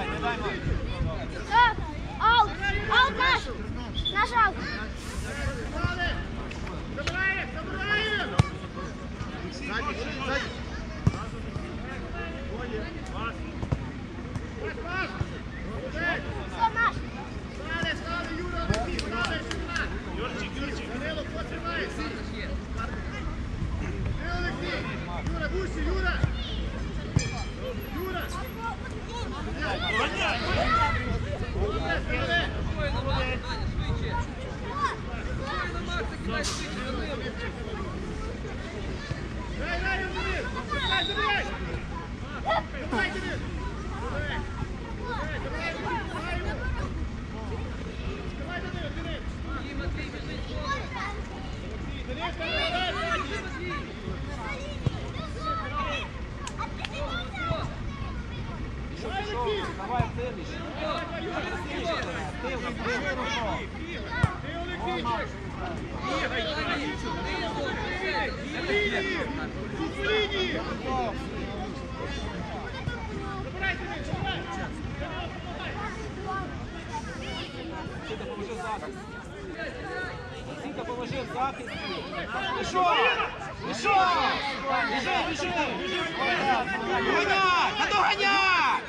Аут! Аут наш! Наш аут! Все наш! Давай, целишь. Сінка положив захист. Пішов! Пішов! Біжи! Доганяй! Надоганяй!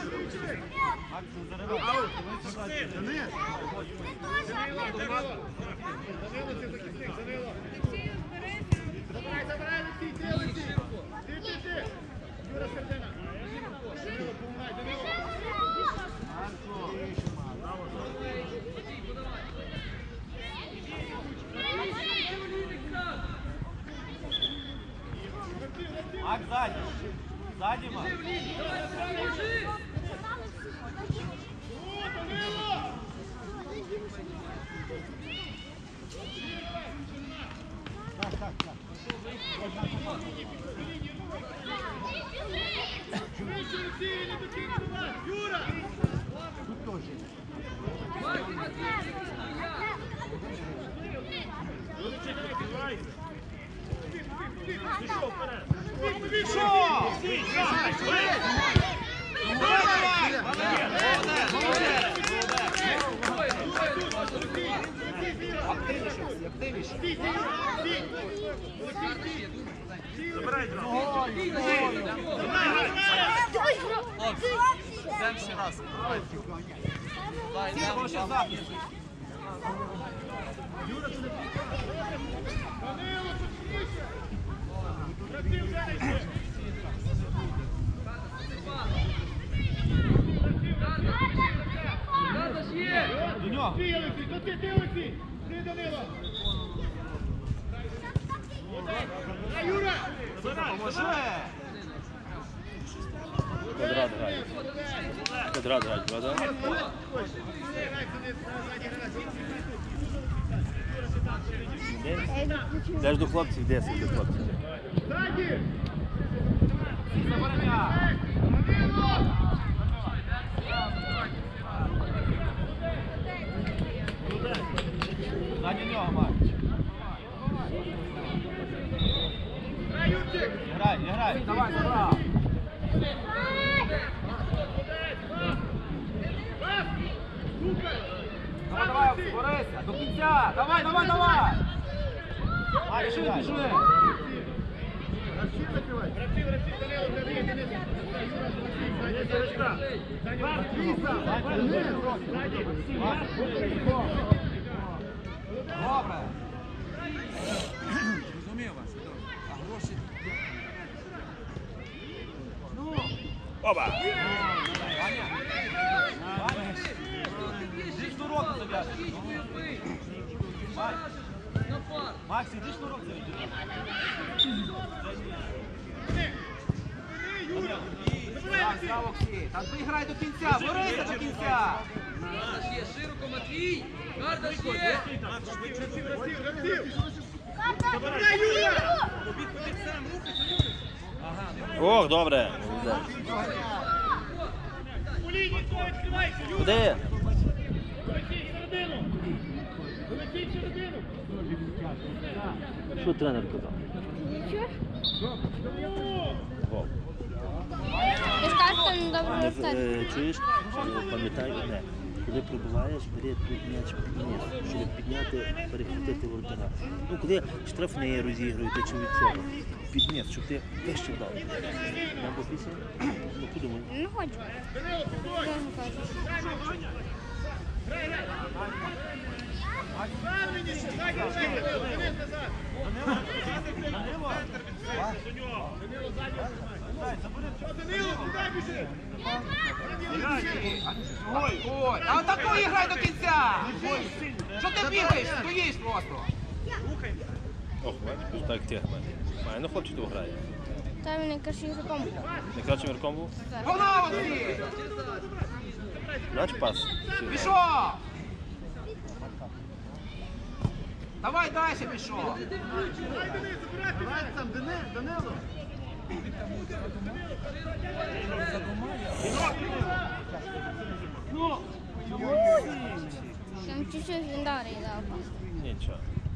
Мак сзади. Сзади, Мак. Юра! Йдемо ще раз. Йдемо ще захист. До нього. Юра! Поможи! Квадрат грає. Квадрат грає, правда? Де ж до хлопців, де сидять хлопці? Ззаді! Ззаді нього, Марк. Грай. Давай, забрав. Давай, борися, до кінця. Давай. Біжи. Добре. Розумів вас. А гроші... Опа! Ваня. Іди шнурок зав'яжеш. Макс, іди шнурок зав'яжеш. Так, Олексій. Так виграй до кінця, борися до кінця. Є широко, Матвій! Карда ще! Ох, добре. Куди? Що тренер казав? Ти скажеш, що не добре вертати? Чуєш? Пам'ятай мене, коли пробиваєш, бери тут м'яч підніс, щоб підняти, перехопити воротара. Ну, коли штрафні розігрують, чи від цього, підніс, щоб ти вище дав. Нам попісня? Ну, подумай. Не хочу. Ой, а отаку і грай до кінця! Що ти бігаєш? Стоїш просто! Ох, бачиш, так ти грає. А, ну хлопчик того грає. Та він найкращий ігроком. Найкращим ігроком був? Погнав всі! Наш пас. Пішов! Давай далі пішов! Данило! Там чуть-чуть він дарить дав. Нічого.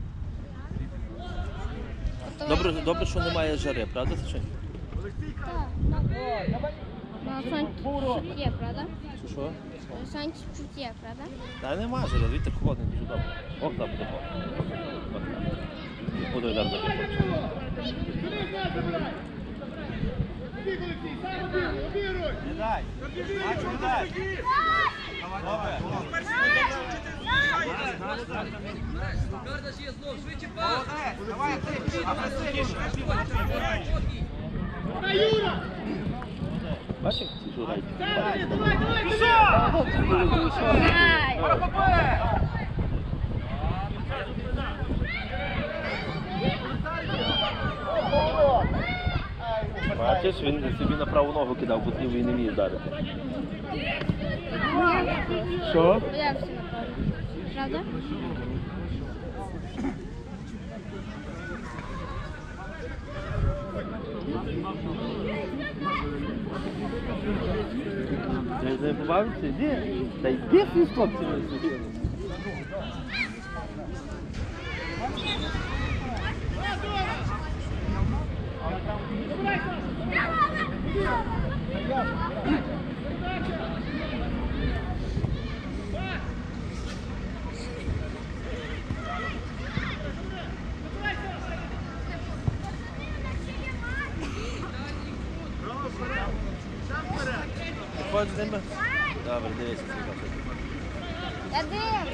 Тобто Добре, що немає жари, правда, чи ні? Так. Ну, сонце чуть є, правда? Що? Сонце чуть є, правда? Та нема жари, вітер холодний, дуже добре. Ох, там буде холодно. Буду удар до Не дай! Бачу, не дай! Гарда ще є знов, швидше пас. Молодець! Давай ти! Агресивніше! Бачиш, ці журають? Ай! Парапапе! Бачиш, він собі на праву ногу кидав, бо лівий не вміє вдарити. Що? Боявся, напевно. Правда? Ти не побавився? Іди. Та йди з хлопцями. Ходь з ними? Добре, дивися. Я дим.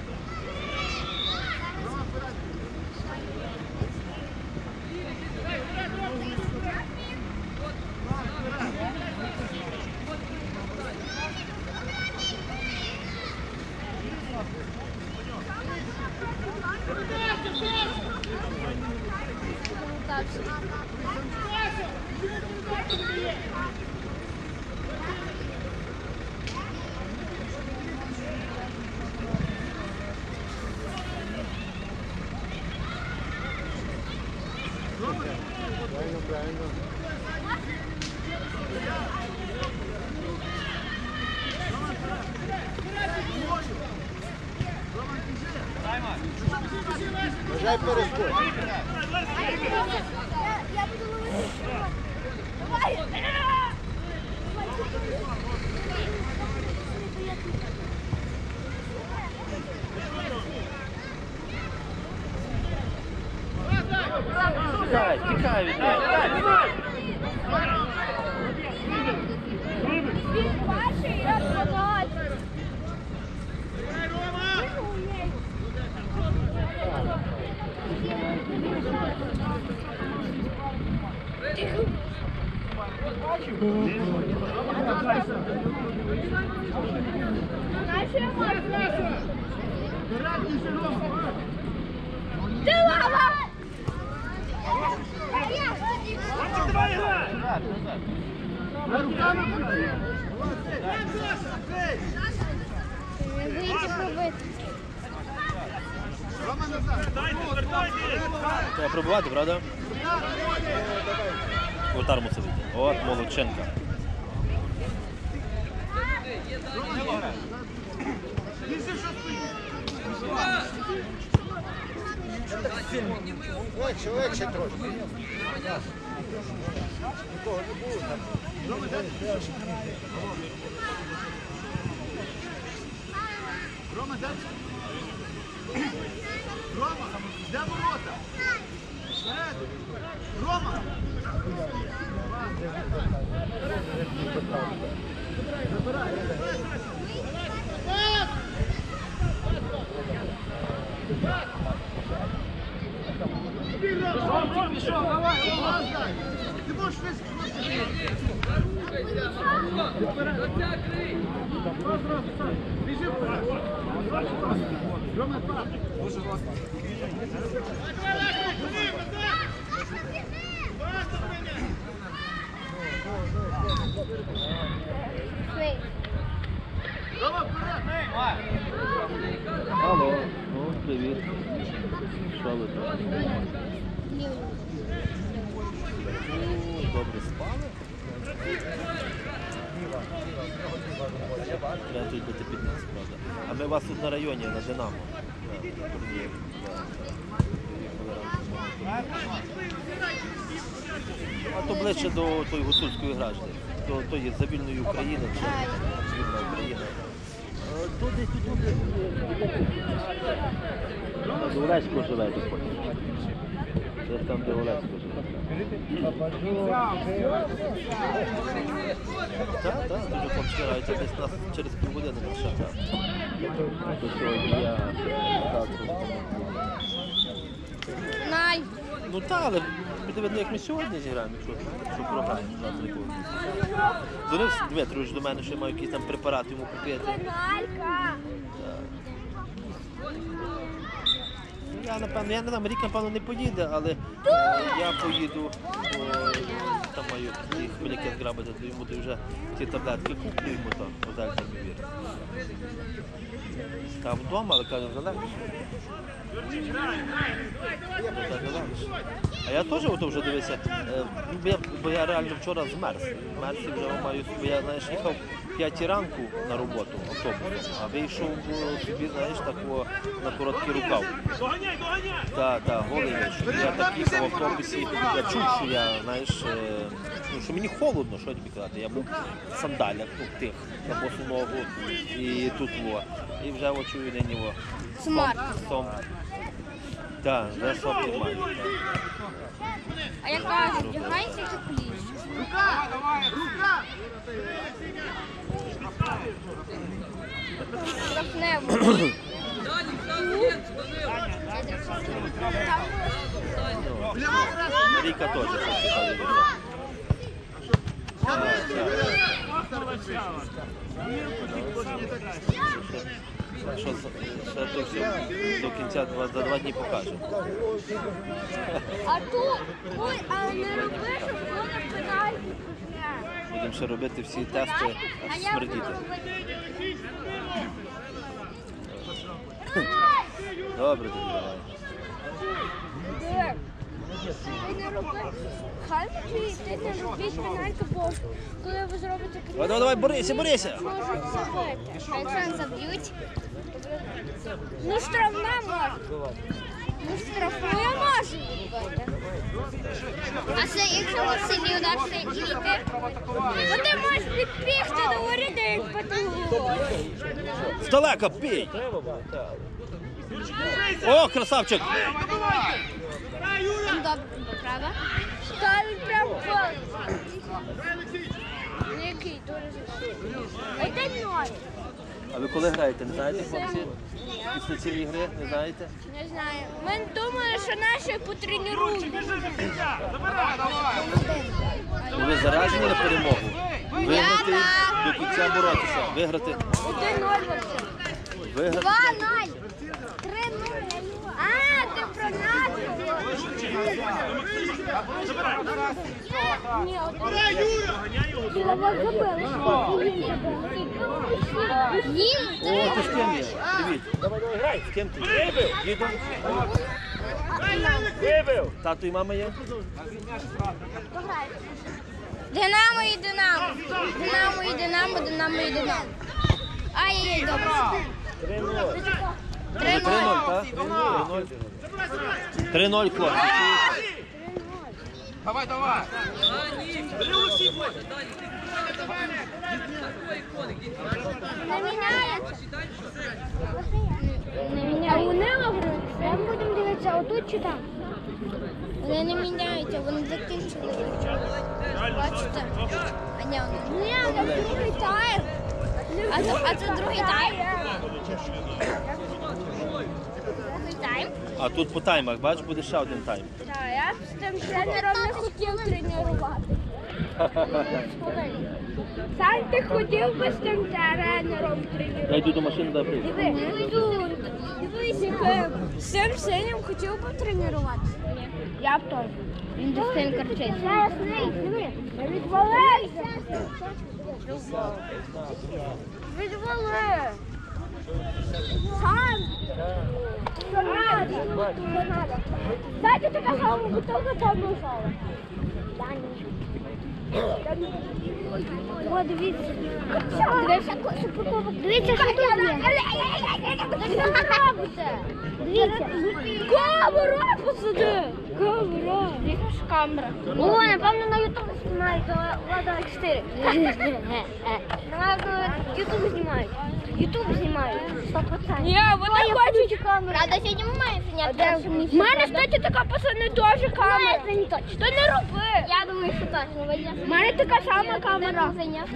Бажай перескочити. Я буду ловити. Давай! Тікай, тікай від нього. Він перший, я продать. Ти лава! Боїться пробити. Треба пробувати, правда? Воротар мусить вийти. От Молодченка. Легше трошки. Нікого не було там. де? Рома, де ворота? Рома! Пішов, давай, Ти можеш Свій. Алло, ну, привіт. Що ви там? Добре спали? Треба тут бути піднес, правда. А ми у вас тут на районі, на Динамо. На турнірі. А то ближче до тої гуцульської гражди. До тої за вільної України, чи вільна Україна. Тут десь тут де Олесько живе тут. Десь там, де Олесько живе. Так, так, дуже хлопці граються. Десь нас через півгодини ще так. До сьогодні я Най. ну так, але буде видно, як ми сьогодні зіграємо, якщо програємо завтра якогось. Дзвонив Дмитрович до мене, що я маю якісь там препарати йому купити. Пеналька. Я не знаю, Марік, напевно, не поїде, але я поїду, бо там маю ті хмельки зграбити, то йому ти вже ці таблетки куплю йому там, Озельтермівір. Там вдома, але каже, вже легше. А я теж ото вже дивився, бо я реально вчора змерз. Змерз і вже маю, бо я, знаєш, їхав в 5 ранку на роботу автобусом, а вийшов собі, знаєш, такого на короткий рукав. Так, голий вийшов. Я так їхав в автобусі, я чув, що я, знаєш, ну, що мені холодно, що тобі казати. Я був в сандалях, ну, тих, на босу ногу і тут во. І вже чую нині во. Смарт. Так, вже сопки маю. А я кажу, вдягайся тепліше. Рука! Рука! Штрафнево. Марійка теж сопки. Що то все до кінця за 2 дні покажемо. А тут, ой, а не роби, щоб було пенальті. Будемо ще робити всі тести, А аж я буду смердіти. робити. Добре, тоді давай. Ти не роби. Хай ти не робіть пенальті, бо коли ви зробите пенальті, Давай, борися! можуть забити. А якщо не заб'ють? Ну, штрафна може. Ну, штрафну я можу відбити. А це якщо Василій ударся і йти? Ну, ти можеш підбігти до воріти і вбити. Здалека бій! О, красавчик! Ну, добре, правда? Ставить прямо в гол. Який дуже зашитий. А йде ноль. А ви коли граєте, не знаєте, хлопці? Після цієї гри, не знаєте? Не знаю. Ми думали, що наші потренують. Ви заряджені на перемогу? Виграти до кінця боротися. Виграти. 1-0 Виграти. 2-0. 3-0. А, ти про нас? Ні, О, ти з ким є? Привіт. З ким ти? Дідом? Тато і мама є? Динамо і Динамо. Динамо і Динамо, Динамо і Динамо. Ай, добре. 3-0, так? 3-0, хлопці. Давай, давай. Не міняється. тут чи там? Вони не міняються, вони закінчили. Бачите? А ні, вони... Ні, це другий тайм. А це другий тайм? Другий тайм? А тут по таймах, бачиш, буде ще один тайм. Так, я з тим тренером не хотів тренувати. Сам ти хотів би з тим тренером тренувати? Я йду до машини, дай прийду. Дивись, з цим синім хотів би тренуватися. Я б теж. Він до цим кричить. Диви, відвалився. Відвали. Сам. Що надо? Дайте така сама бутилка там лежала. О, дивіться. Дивіться, що тут є. Що ви робите? Дивіться. Камера посади. Камера. Яка ж камера? О, напевно, на ютуб знімають. Влада 4. Напевно, ютуб знімають. Ютуб знімають. 100%. Ні, вони хочуть камеру. Правда, сьогодні ми маємо зняти. У мене, кстати, така, пацани, теж камера. Це не точно. То не роби. Я думаю, що точно. У мене така сама камера.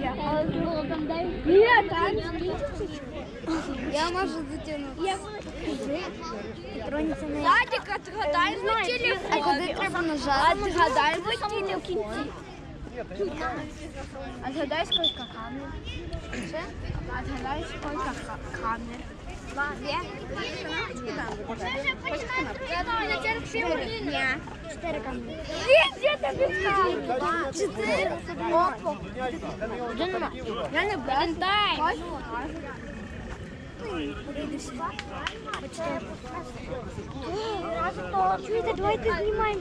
Ні, там. Я можу затягнути. Садик, отгадай на телефон. А куди треба нажати? Отгадай на телефон. Отгадай, сколько камер. Отгадай, сколько камер. Две. Четыре камеры. Где-то без камер. 4. Опа. Я не буду. Дай. Чуєте, давайте знімаємо.